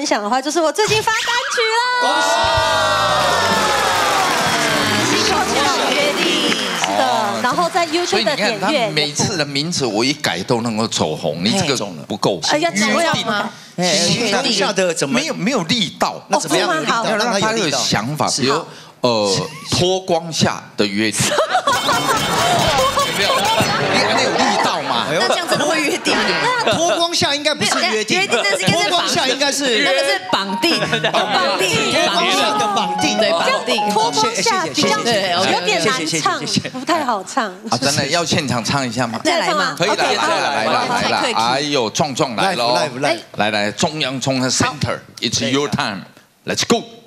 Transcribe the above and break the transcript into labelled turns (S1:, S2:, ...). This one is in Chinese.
S1: 分享的话，就是我最近发单曲了。恭喜！新口诀约定。是的，然后在 YouTube 的点阅，
S2: 每次的名字我一改都能够走红，你这个不够。
S1: 要约定吗？
S3: 当下的怎么
S2: 没有力道？
S3: 那怎么样有力道？
S2: 要让他有想法，比如脱光下的约定。有没有？你有力道嘛？
S4: 那这样真的会约定？
S3: 脱光下应该不是约定，脱光下应该是
S4: 那个是绑定，绑定，
S3: 脱光下的绑定，
S4: 对，绑定。
S1: 脱光下比较有点难唱，不太好唱。
S2: 啊，真的要现场唱一下吗？
S4: 再来吗？
S2: 可以来了，哎呦，壮壮来喽！来，中央中的 center，it's your time，let's go。